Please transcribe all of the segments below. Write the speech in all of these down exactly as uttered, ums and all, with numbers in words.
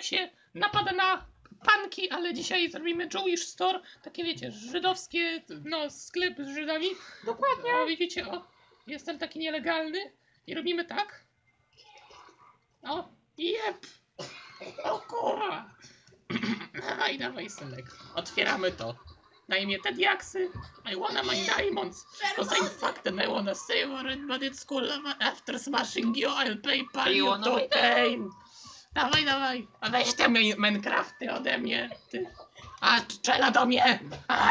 się napada na panki, ale dzisiaj zrobimy Jewish Store, takie wiecie, żydowskie, no sklep z Żydami. Dokładnie. O, widzicie, o, jestem taki nielegalny i robimy tak. O, jep. O kurwa. Dawaj, dawaj, synek. Otwieramy to. Daj mnie te diaksy. I wanna mine diamonds. Cause I'm fucked and I wanna savor it, but it's cool. After smashing you, I'll pay pal you to pain. Dawaj, dawaj. A weź te min- Minecrafty ode mnie. Ty. A, strzela do mnie.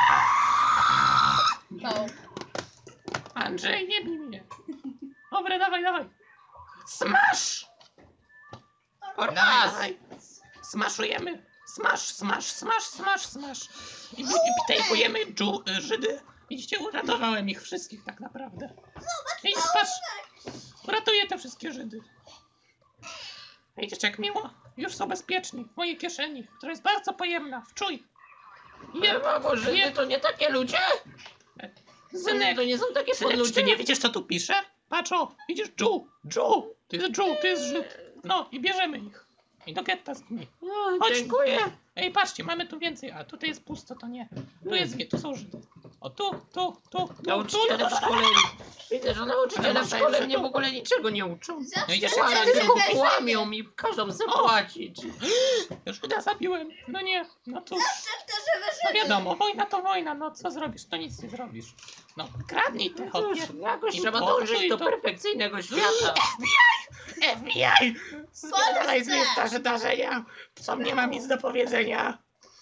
No. Andrzej, nie bij mnie. Dobre, dawaj, dawaj. Smash! Dawaj, dawaj. Smaszujemy. Smash, smash, smash, smash, smash. I, i tejpujemy dżu- Żydy. Widzicie, uratowałem ich wszystkich tak naprawdę. I patrz, uratuję te wszystkie Żydy. Widzicie, jak miło? Już są bezpieczni w mojej kieszeni, która jest bardzo pojemna. Wczuj. Nie, mamo, Żydy to nie takie ludzie? Synek, To nie są takie synek, czy ludzie? ty nie widzisz, co tu pisze? Patrz, o, widzisz, Dżu, Dżu, to jest Dżu, to jest Żyd. No, i bierzemy ich. I do getta z nimi. O, Chodź. dziękuję. Ej, patrzcie, mamy tu więcej, a tutaj jest pusto, to nie. Tu jest, tu są Żydy. O, tu, tu, tu, tu, tu, Nauczyciele tu, w szkole... Widzę, że nauczyciele w szkole mnie w ogóle niczego nie uczą. No idziesz Zawsze jeszcze Ale Żydy tylko weź- kłamią i każą zapłacić. Żyda zabiłem. No nie, no cóż. Powtarzamy, No że wiadomo, wojna to wojna, no co zrobisz, to nic nie zrobisz. No, kradnij te Cóż, hopie. jakoś I trzeba pokój dążyć do to- perfekcyjnego świata. F B I! Spierdalaj z miejsca wydarzenia! Co nie mam nic do powiedzenia.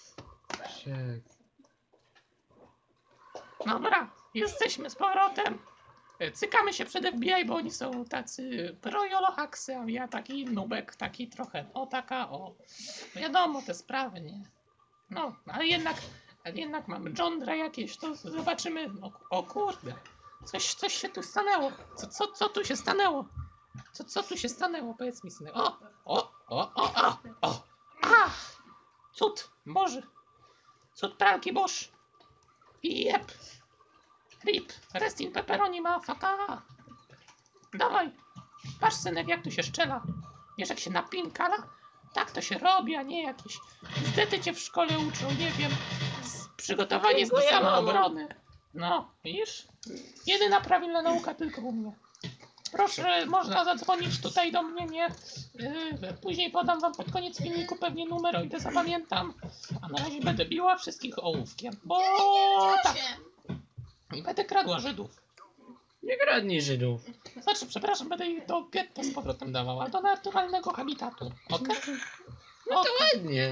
Dobra, jesteśmy z powrotem. Cykamy się przed F B I, bo oni są tacy projolohaksy, a ja taki nubek, taki trochę, o taka, o. Wiadomo te sprawy, nie? No, ale jednak, ale jednak mamy żądra jakieś, to zobaczymy. O, o kurde, coś, coś się tu stanęło. Co, co, co tu się stanęło? Co, co tu się stanęło? Powiedz mi, synek. O, o, o, o, o, o. A! Cud Boży. Cud pralki Boż. Jep. Rip. Rest in pepperoni ma faka. Dawaj. Patrz, synek, jak tu się szczela. Wiesz, jak się napinkala? Tak to się robi, a nie jakieś... Niestety cię w szkole uczą, nie wiem. z- Przygotowanie do Dziękuję, samoobrony. No, widzisz? Jedyna prawilna nauka tylko u mnie. Proszę, można zadzwonić tutaj do mnie, nie? Yy, później podam wam pod koniec filmiku pewnie numer, o ile zapamiętam. A na razie będę biła wszystkich ołówkiem, bo tak. I będę kradła Żydów. Nie kradnij Żydów. Znaczy, przepraszam, będę ich do getta z powrotem dawała, do naturalnego habitatu. Okej? No to ładnie.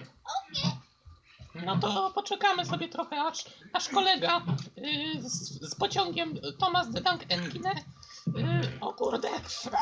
No to poczekamy sobie trochę, aż nasz kolega yy, z, z pociągiem Thomas de Tank Engine. Yy, o kurde.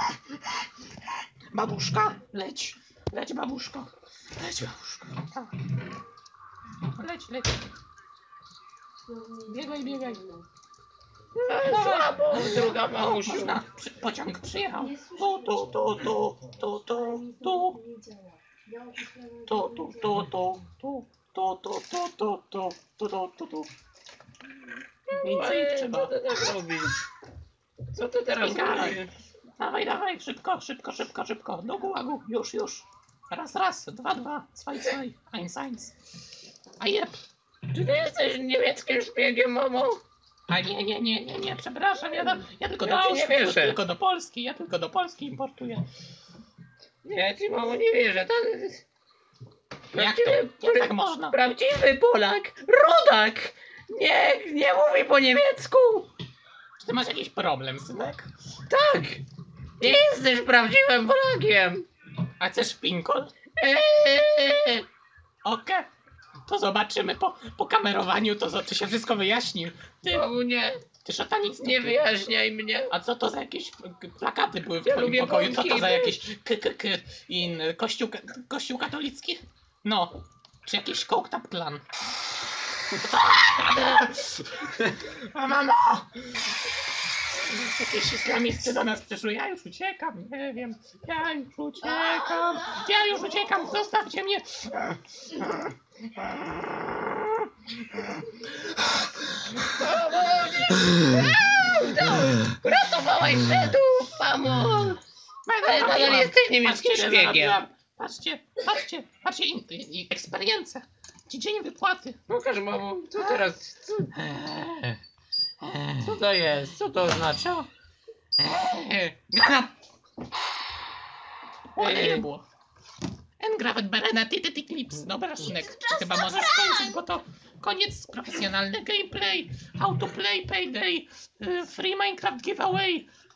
Babuszka, leć. Leć, babuszko. Leć, babuszko. Tak. Leć, leć. Biegaj, biegaj. Słabo, druga O, mamusiu. można. Przy, pociąg przyjechał. Tu, tu, tu, tu, tu, tu, tu. Tu, tu, tu, tu, tu. Tu, tu, tu, tu, tu, tu, tu, tu, tu. Więcej ich Co trzeba. ty tak robisz? Co ty teraz Spierdalaj. robisz? Dawaj, dawaj, szybko, szybko, szybko, szybko. Do gułagu, już, już. Raz, raz, dwa, dwa, zwei, zwei, eins, eins. A jeb. Czy ty jesteś niemieckim szpiegiem, mamo? A nie, nie, nie, nie, nie, przepraszam, ja, do, ja tylko do Ja ci nie Auschwitz, wierzę. tylko do Polski, ja tylko do Polski importuję. Nie, ci mamo nie wierzę. To... Jak to? Jak tak można? Prawdziwy Polak, rodak, nie, nie mówi po niemiecku. Czy ty masz jakiś problem, synek? Tak, nie jesteś prawdziwym Polakiem. A chcesz pinkol? Eee, Okej. To zobaczymy po, po kamerowaniu, to co, to się wszystko wyjaśni. Ty, Mamo, nie, ty szatanisto. nie ty. wyjaśniaj mnie. A co to za jakieś k- plakaty były w Ja twoim lubię pokoju? Co to bąki. za jakieś k, k, k, in, kościół, ka- kościół katolicki? No. Czy jakiś Kołtap Klan? A mamo! Jakieś islamisty do nas przyszły. Ja już uciekam, nie wiem. Ja już uciekam. Ja już uciekam, zostawcie mnie. Uratowałeś Żydów, mamo. Ale nadal jesteś niemieckim Patrzcie, ile szpiegiem. zarobiłam. Patrzcie, patrzcie, patrzcie, in, in, eksperience. Dzień wypłaty. Pokaż, mamo, co teraz, co, co to jest, co to oznacza? Ładnie nie było. Engraved Berena Titet Eclipse. Dobra, Szynek, chyba możesz kończyć, bo to koniec profesjonalny gameplay, how to play, payday, y, free Minecraft giveaway,